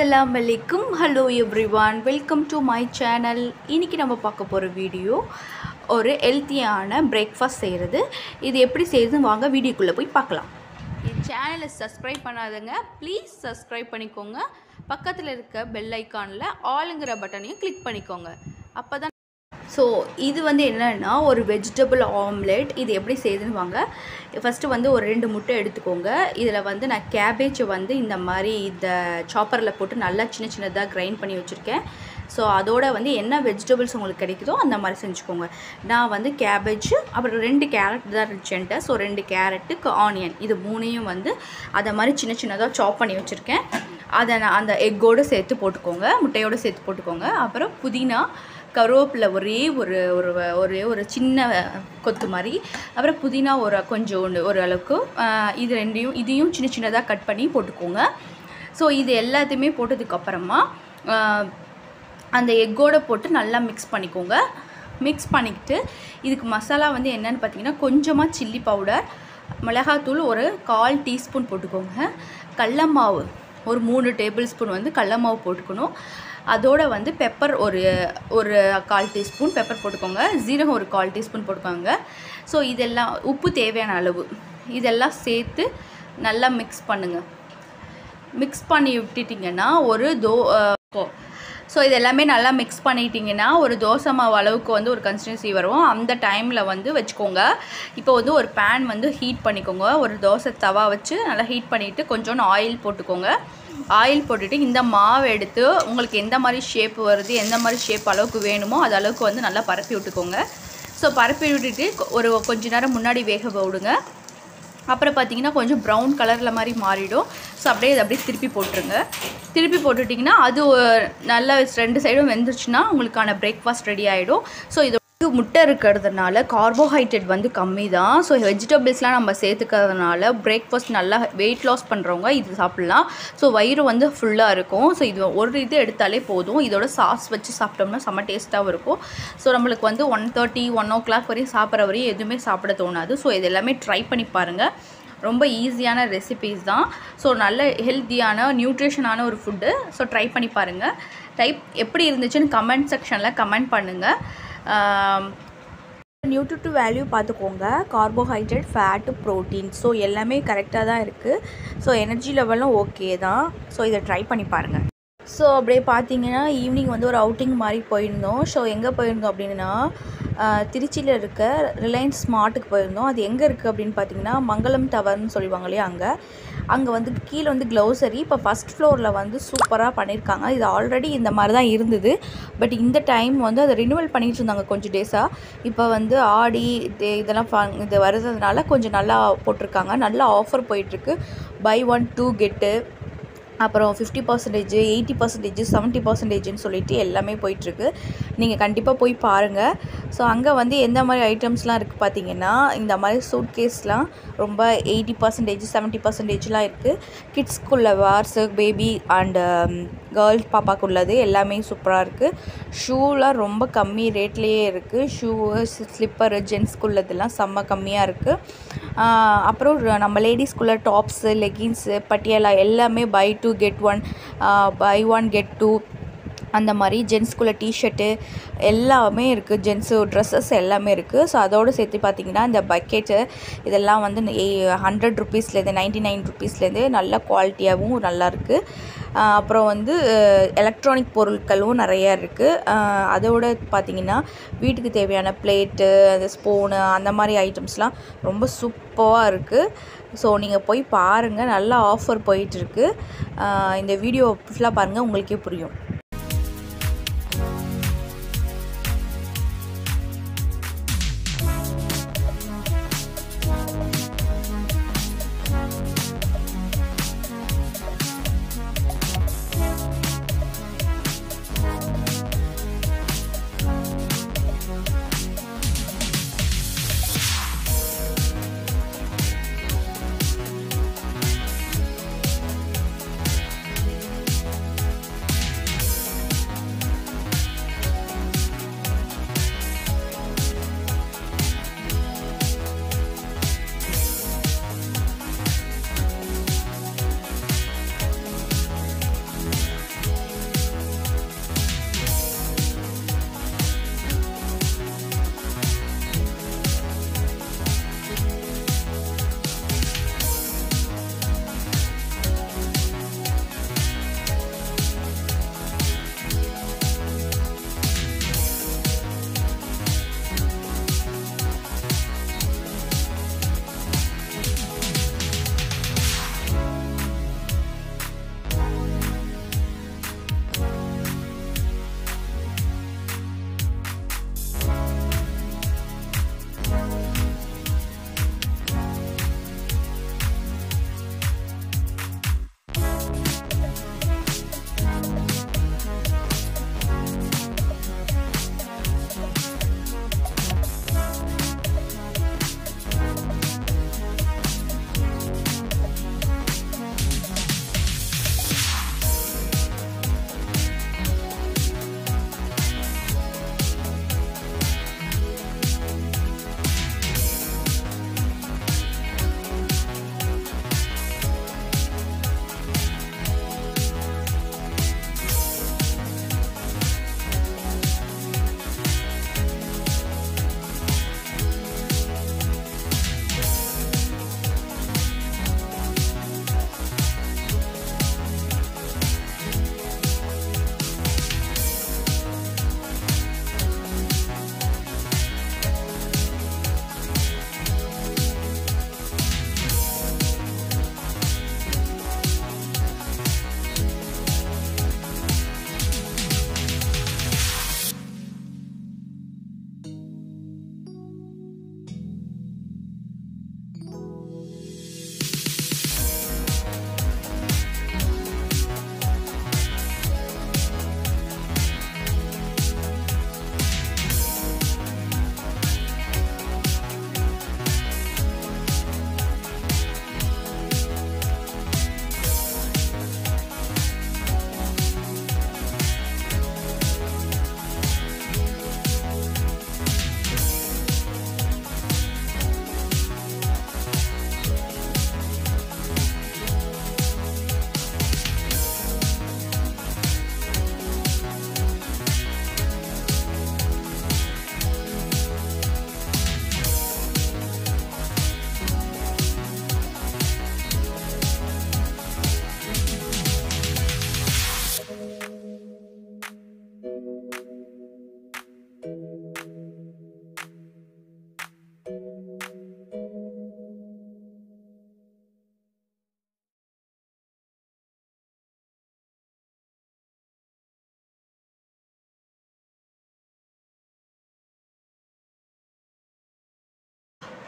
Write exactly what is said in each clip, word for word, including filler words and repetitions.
Assalamu alaikum. Hello everyone. Welcome to my channel. இன்னைக்கு நம்ம பார்க்க போற வீடியோ ஒரு ஹெல்தியான பிரேக்ஃபாஸ்ட் செய்கிறது. இது எப்படி செய்யறதுன்னு வாங்க வீடியோக்குள்ள போய் பார்க்கலாம். இந்த சேனலை சப்ஸ்கிரைப் பண்ணாதங்க ப்ளீஸ் சப்ஸ்கிரைப் பண்ணிக்கோங்க. பக்கத்தில் இருக்க பெல் ஐகானில் ஆல்ங்கிற பட்டனையும் கிளிக் பண்ணிக்கோங்க. அப்பதான் ஸோ இது வந்து என்னென்னா ஒரு வெஜிடபிள் ஆம்லெட். இது எப்படி செய்யுதுன்னு வாங்க. ஃபஸ்ட்டு வந்து ஒரு ரெண்டு முட்டை எடுத்துக்கோங்க. இதில் வந்து நான் கேபேஜை வந்து இந்த மாதிரி இந்த சாப்பரில் போட்டு நல்லா சின்ன சின்னதாக கிரைண்ட் பண்ணி வச்சுருக்கேன். ஸோ அதோட வந்து என்ன வெஜிடபிள்ஸ் உங்களுக்கு கிடைக்குதோ அந்த மாதிரி செஞ்சுக்கோங்க. நான் வந்து கேபேஜ் அப்புறம் ரெண்டு கேரட் தான் இருந்துச்சுன்ட்டு, ஸோ ரெண்டு கேரட்டுக்கு ஆனியன் இது மூணையும் வந்து அதை மாதிரி சின்ன சின்னதாக சாப் பண்ணி வச்சுருக்கேன். அதை நான் அந்த எக்கோடு சேர்த்து போட்டுக்கோங்க, முட்டையோடு சேர்த்து போட்டுக்கோங்க. அப்புறம் புதினா, கருவேப்பிலை ஒரே ஒரு ஒரு ஒரே ஒரு சின்ன கொத்து மாதிரி, அப்புறம் புதினா ஒரு கொஞ்சோண்டு ஒரு அளவுக்கு, இது ரெண்டையும் இதையும் சின்ன சின்னதாக கட் பண்ணி போட்டுக்கோங்க. ஸோ இது எல்லாத்தையுமே போட்டதுக்கப்புறமா அந்த எக்கோடு போட்டு நல்லா மிக்ஸ் பண்ணிக்கோங்க. மிக்ஸ் பண்ணிக்கிட்டு இதுக்கு மசாலா வந்து என்னென்னு பார்த்தீங்கன்னா கொஞ்சமாக சில்லி பவுடர், மிளகாத்தூள் ஒரு கால் டீஸ்பூன் போட்டுக்கோங்க. கடல மாவு ஒரு மூணு டேபிள் ஸ்பூன் வந்து கடல மாவு போட்டுக்கணும். அதோடு வந்து பெப்பர் ஒரு ஒரு கால் டீஸ்பூன் பெப்பர் போட்டுக்கோங்க. ஜீரகம் ஒரு கால் டீஸ்பூன் போட்டுக்கோங்க. ஸோ இதெல்லாம் உப்பு தேவையான அளவு இதெல்லாம் சேர்த்து நல்லா மிக்ஸ் பண்ணுங்கள். மிக்ஸ் பண்ணி விட்டுட்டிங்கன்னா ஒரு தோ ஸோ இது எல்லாமே நல்லா மிக்ஸ் பண்ணிட்டிங்கன்னா ஒரு தோசை மாவு அளவுக்கு வந்து ஒரு கன்சிஸ்டன்சி வரும். அந்த டைமில் வந்து வச்சுக்கோங்க. இப்போ வந்து ஒரு பேன் வந்து ஹீட் பண்ணிக்கோங்க. ஒரு தோசை தவா வச்சு நல்லா ஹீட் பண்ணிவிட்டு கொஞ்சோண்டு ஆயில் போட்டுக்கோங்க. ஆயில் போட்டுட்டு இந்த மாவு எடுத்து உங்களுக்கு எந்த மாதிரி ஷேப் வருது, எந்த மாதிரி ஷேப் அளவுக்கு வேணுமோ அது அளவுக்கு வந்து நல்லா பரப்பி விட்டுக்கோங்க. ஸோ பரப்பி விட்டுட்டு ஒரு கொஞ்ச நேரம் முன்னாடி வேக விடுங்க. அப்புறம் பார்த்தீங்கன்னா கொஞ்சம் ப்ரௌன் கலரில் மாதிரி மாறிடும். ஸோ அப்படியே இதை அப்படியே திருப்பி போட்டுருங்க. திருப்பி போட்டுட்டிங்கன்னா அது நல்லா ரெண்டு சைடும் வெந்துருச்சுன்னா உங்களுக்கான பிரேக்ஃபாஸ்ட் ரெடி ஆகிடும். ஸோ இது முட்டை இருக்கிறதுனால கார்போஹைட்ரேட் வந்து கம்மி தான். ஸோ வெஜிடபிள்ஸ்லாம் நம்ம சேர்த்துக்கிறதுனால பிரேக்ஃபாஸ்ட் நல்லா வெயிட் லாஸ் பண்ணுறவங்க இது சாப்பிட்லாம். ஸோ வயிறு வந்து ஃபுல்லாக இருக்கும். ஸோ இது ஒரு இது எடுத்தாலே போதும். இதோட சாஸ் வச்சு சாப்பிட்டோம்னா செம்ம டேஸ்ட்டாகவும் இருக்கும். ஸோ நம்மளுக்கு வந்து one thirty one o'clock வரையும் சாப்பிட்ற வரையும் எதுவுமே சாப்பிட தோணாது. ஸோ இது எல்லாமே ட்ரை பண்ணி பாருங்கள். ரொம்ப ஈஸியான ரெசிபீஸ் தான். ஸோ நல்ல ஹெல்த்தியான நியூட்ரிஷனான ஒரு ஃபுட்டு. ஸோ ட்ரை பண்ணி பாருங்கள். டைப் எப்படி இருந்துச்சுன்னு கமெண்ட் செக்ஷனில் கமெண்ட் பண்ணுங்கள். நியூட்ரிட்டிவ் வேல்யூ பார்த்துக்கோங்க. கார்போஹைட்ரேட், ஃபேட்டு, ப்ரோட்டீன் ஸோ எல்லாமே கரெக்டாக தான் இருக்குது. ஸோ எனர்ஜி லெவலும் ஓகே தான். ஸோ இதை ட்ரை பண்ணி பாருங்கள். ஸோ அப்படியே பார்த்தீங்கன்னா ஈவினிங் வந்து ஒரு அவுட்டிங் மாதிரி போயிருந்தோம். ஸோ எங்கே போயிருந்தோம் அப்படின்னா திருச்சியில் இருக்க ரிலையன்ஸ் ஸ்மார்ட்டுக்கு போயிருந்தோம். அது எங்கே இருக்குது அப்படின்னு பார்த்தீங்கன்னா மங்களம் டவர்னு சொல்லுவாங்க இல்லையா, அங்கே அங்கே வந்து கீழே வந்து க்ளோசரி இப்போ ஃபஸ்ட் ஃப்ளோரில் வந்து சூப்பராக பண்ணியிருக்காங்க. இது ஆல்ரெடி இந்த மாதிரி தான் இருந்தது. பட் இந்த டைம் வந்து அதை ரினிவல் பண்ணிகிட்டு இருந்தாங்க கொஞ்சம் டேஸாக. இப்போ வந்து ஆடி இதெல்லாம் இது வருதுனால கொஞ்சம் நல்லா போட்டிருக்காங்க. நல்லா ஆஃபர் போயிட்டுருக்கு. பை ஒன் டூ கெட்டு, அப்புறம் fifty percentage, eighty percentage, seventy பர்சன்டேஜ்னு சொல்லிட்டு எல்லாமே போயிட்டுருக்கு. நீங்கள் கண்டிப்பாக போய் பாருங்கள். ஸோ அங்கே வந்து எந்த மாதிரி ஐட்டம்ஸ்லாம் இருக்குது பார்த்தீங்கன்னா இந்த மாதிரி சூட் கேஸ்லாம் ரொம்ப எயிட்டி பர்சன்டேஜ் செவன்ட்டி பர்சன்டேஜ்லாம் இருக்குது. கிட்ஸ்க்குள்ள வார்ஸு, பேபி அண்டு கேர்ள்ஸ் பாப்பாவுக்கு உள்ளது எல்லாமே சூப்பராக இருக்குது. ஷூலாம் ரொம்ப கம்மி ரேட்லேயே இருக்குது. ஷூ, ஸ்லிப்பரு, ஜென்ஸ்க்குள்ளதெல்லாம் செம்ம கம்மியாக இருக்குது. அப்புறம் நம்ம லேடிஸ்க்குள்ள டாப்ஸு, லெகின்ஸு, பட்டியாலா எல்லாமே buy two get one, buy one get two அந்த மாதிரி. ஜென்ஸ்குள்ளே டிஷர்ட்டு எல்லாமே இருக்குது. ஜென்ஸு ட்ரெஸ்ஸஸ் எல்லாமே இருக்குது. ஸோ அதோடு சேர்த்து பார்த்திங்கன்னா இந்த பக்கெட்டு இதெல்லாம் வந்து ஹண்ட்ரட் ருப்பீஸ்லேருந்து நைன்ட்டி நைன் ருப்பீஸ்லேருந்து நல்ல குவாலிட்டியாகவும் நல்லாயிருக்கு. அப்புறம் வந்து எலக்ட்ரானிக் பொருட்களும் நிறையா இருக்குது. அதோடு பார்த்திங்கன்னா வீட்டுக்கு தேவையான பிளேட்டு, அந்த ஸ்பூனு அந்த மாதிரி ஐட்டம்ஸ்லாம் ரொம்ப சூப்பராக இருக்குது. ஸோ நீங்கள் போய் பாருங்கள். நல்லா ஆஃபர் போயிட்டுருக்கு. இந்த வீடியோ ஃபுல்லாக பாருங்கள், உங்களுக்கே புரியும்.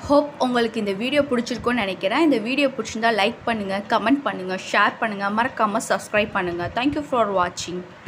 ஹோப் உங்களுக்கு இந்த வீடியோ பிடிச்சிருக்குன்னு நினைக்கிறேன். இந்த வீடியோ பிடிச்சிருந்தா லைக் பண்ணுங்கள், கமெண்ட் பண்ணுங்கள், ஷேர் பண்ணுங்கள், மறக்காமல் சப்ஸ்கிரைப் பண்ணுங்கள். தேங்க்யூ ஃபார் வாட்சிங்.